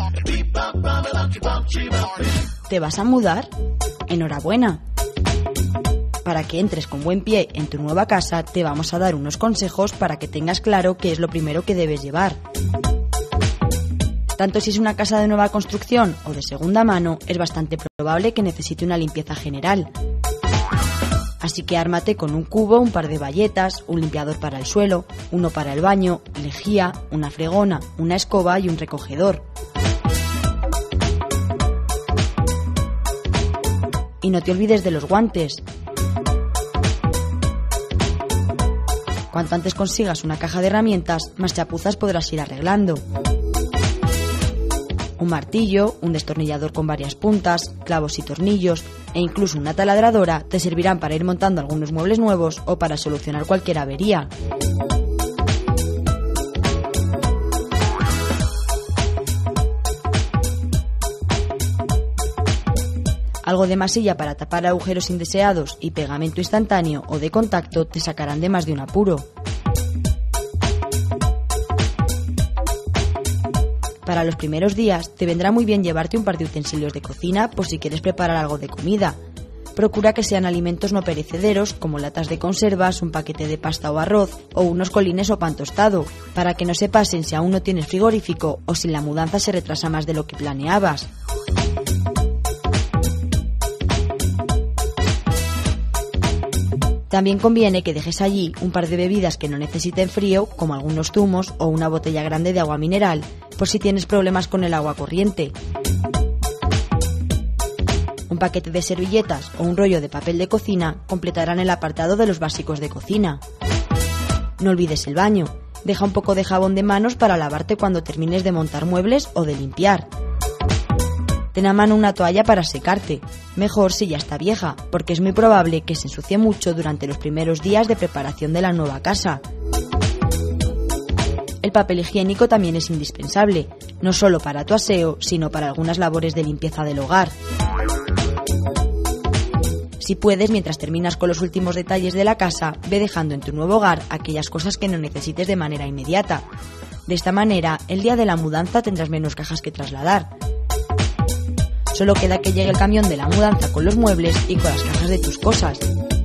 ¿Te vas a mudar? ¡Enhorabuena! Para que entres con buen pie en tu nueva casa, te vamos a dar unos consejos para que tengas claro qué es lo primero que debes llevar. Tanto si es una casa de nueva construcción o de segunda mano, es bastante probable que necesite una limpieza general. Así que ármate con un cubo, un par de bayetas, un limpiador para el suelo, uno para el baño, lejía, una fregona, una escoba y un recogedor. Y no te olvides de los guantes. Cuanto antes consigas una caja de herramientas, más chapuzas podrás ir arreglando. Un martillo, un destornillador con varias puntas, clavos y tornillos e incluso una taladradora te servirán para ir montando algunos muebles nuevos o para solucionar cualquier avería. Algo de masilla para tapar agujeros indeseados y pegamento instantáneo o de contacto te sacarán de más de un apuro. Para los primeros días te vendrá muy bien llevarte un par de utensilios de cocina por si quieres preparar algo de comida. Procura que sean alimentos no perecederos como latas de conservas, un paquete de pasta o arroz o unos colines o pan tostado, para que no se pasen si aún no tienes frigorífico o si la mudanza se retrasa más de lo que planeabas. También conviene que dejes allí un par de bebidas que no necesiten frío, como algunos zumos o una botella grande de agua mineral, por si tienes problemas con el agua corriente. Un paquete de servilletas o un rollo de papel de cocina completarán el apartado de los básicos de cocina. No olvides el baño. Deja un poco de jabón de manos para lavarte cuando termines de montar muebles o de limpiar. Ten a mano una toalla para secarte, mejor si ya está vieja, porque es muy probable que se ensucie mucho durante los primeros días de preparación de la nueva casa. El papel higiénico también es indispensable, no solo para tu aseo, sino para algunas labores de limpieza del hogar. Si puedes, mientras terminas con los últimos detalles de la casa, ve dejando en tu nuevo hogar aquellas cosas que no necesites de manera inmediata. De esta manera, el día de la mudanza tendrás menos cajas que trasladar. Solo queda que llegue el camión de la mudanza con los muebles y con las cajas de tus cosas.